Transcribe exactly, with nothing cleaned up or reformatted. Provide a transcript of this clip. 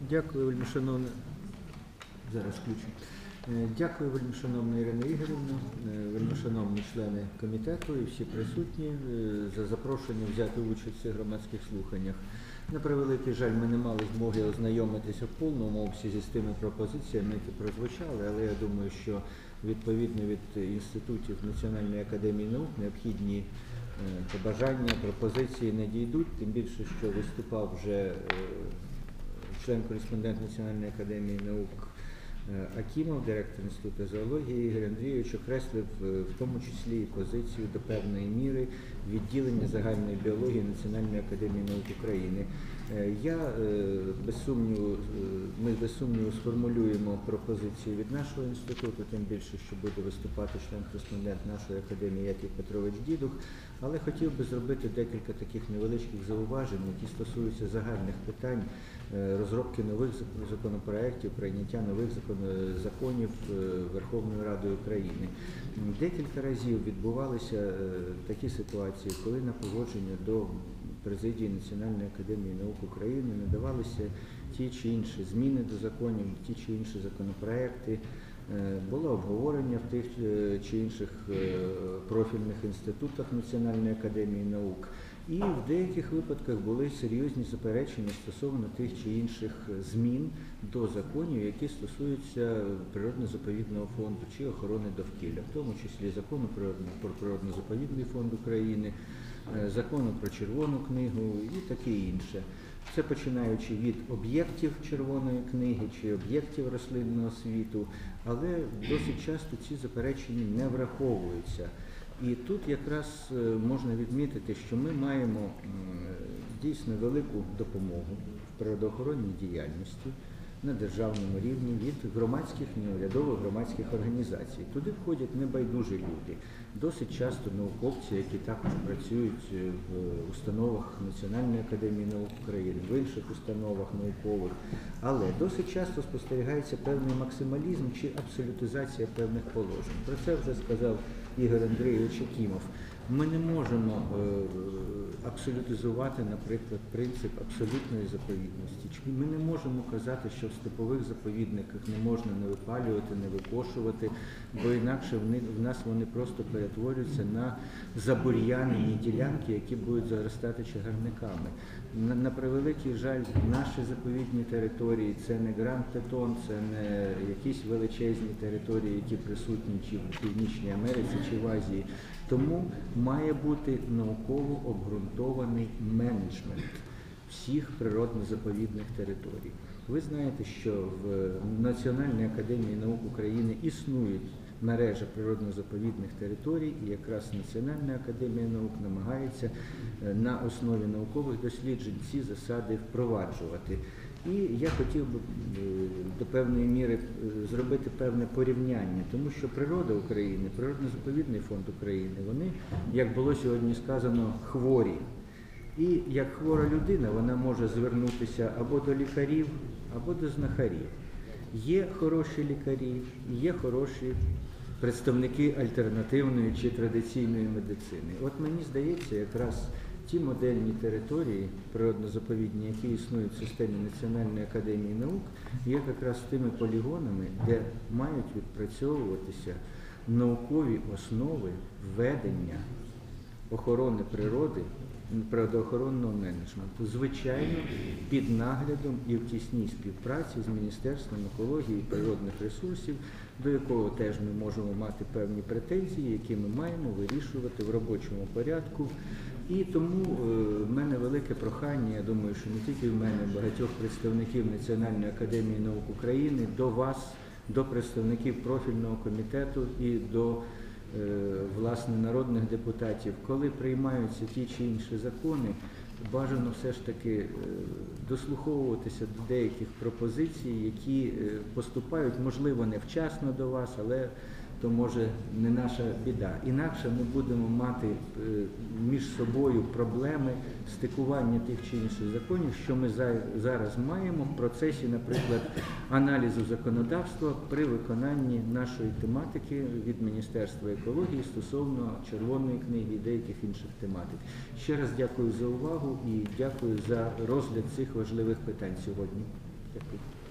Дякую, вельмишановна. Зараз включу. Дякую, вельмишановна Ірина Ігорівна, вельмишановні члени комітету і всі присутні за запрошення взяти участь в цих громадських слуханнях. На превеликий жаль, ми не мали змоги ознайомитися в повному обсязі з тими пропозиціями, які прозвучали, але я думаю, що відповідно від інститутів Національної академії наук необхідні побажання, пропозиції надійдуть, тим більше, що виступав вже член-кореспондент Національної академії наук Акімов, директор Інституту зоології Ігор Андрійович, окреслив в тому числі і позицію до певної міри відділення загальної біології Національної академії наук України. Я, без сумніву, ми без сумніву сформулюємо пропозицію від нашого інституту, тим більше, що буде виступати член-кореспондент нашої академії Яків Петрович Дідух, але хотів би зробити декілька таких невеличких зауважень, які стосуються загальних питань розробки нових законопроєктів, прийняття нових законів Верховною Радою України. Декілька разів відбувалися такі ситуації, коли на погодження до президії Національної академії наук України надавалися ті чи інші зміни до законів, ті чи інші законопроекти, було обговорення в тих чи інших профільних інститутах Національної академії наук. І в деяких випадках були серйозні заперечення стосовно тих чи інших змін до законів, які стосуються природно-заповідного фонду чи охорони довкілля, в тому числі закону про природно-заповідний фонд України, закону про Червону книгу і таке інше. Це починаючи від об'єктів Червоної книги чи об'єктів рослинного світу, але досить часто ці заперечення не враховуються. І тут якраз можна відмітити, що ми маємо дійсно велику допомогу в природоохоронній діяльності на державному рівні від громадських, неурядових громадських організацій. Туди входять небайдужі люди, досить часто науковці, які також працюють в установах Національної академії наук України, в інших установах наукових, але досить часто спостерігається певний максималізм чи абсолютизація певних положень. Про це вже сказав Ігор Андрійович Акімов. Ми не можемо абсолютизувати, наприклад, принцип абсолютної заповідності. Ми не можемо казати, що в степових заповідниках не можна не випалювати, не викошувати, бо інакше в нас вони просто перетворюються на забур'янені ділянки, які будуть заростати чагарниками. На, на превеликий жаль, наші заповідні території – це не Гранд-Тетон, це не якісь величезні території, які присутні чи в Північній Америці, чи в Азії. Тому має бути науково обґрунтований менеджмент всіх природно-заповідних територій. Ви знаєте, що в Національній академії наук України існують мережа природно-заповідних територій, і якраз Національна академія наук намагається на основі наукових досліджень ці засади впроваджувати. І я хотів би до певної міри зробити певне порівняння, тому що природа України, природно-заповідний фонд України, вони, як було сьогодні сказано, хворі. І як хвора людина, вона може звернутися або до лікарів, або до знахарів. Є хороші лікарі, є хороші представники альтернативної чи традиційної медицини. От мені здається, якраз ті модельні території природно-заповідні, які існують в системі Національної академії наук, є якраз тими полігонами, де мають відпрацьовуватися наукові основи ведення охорони природи, природоохоронного менеджменту, звичайно, під наглядом і в тісній співпраці з Міністерством екології і природних ресурсів, до якого теж ми можемо мати певні претензії, які ми маємо вирішувати в робочому порядку. І тому в мене велике прохання, я думаю, що не тільки в мене, а багатьох представників Національної академії наук України, до вас, до представників профільного комітету і до власне народних депутатів, коли приймаються ті чи інші закони, бажано все ж таки дослуховуватися до деяких пропозицій, які поступають, можливо, невчасно до вас, але то може не наша біда. Інакше ми будемо мати між собою проблеми стикування тих чи інших законів, що ми зараз маємо в процесі, наприклад, аналізу законодавства при виконанні нашої тематики від Міністерства екології стосовно Червоної книги і деяких інших тематик. Ще раз дякую за увагу і дякую за розгляд цих важливих питань сьогодні. Дякую.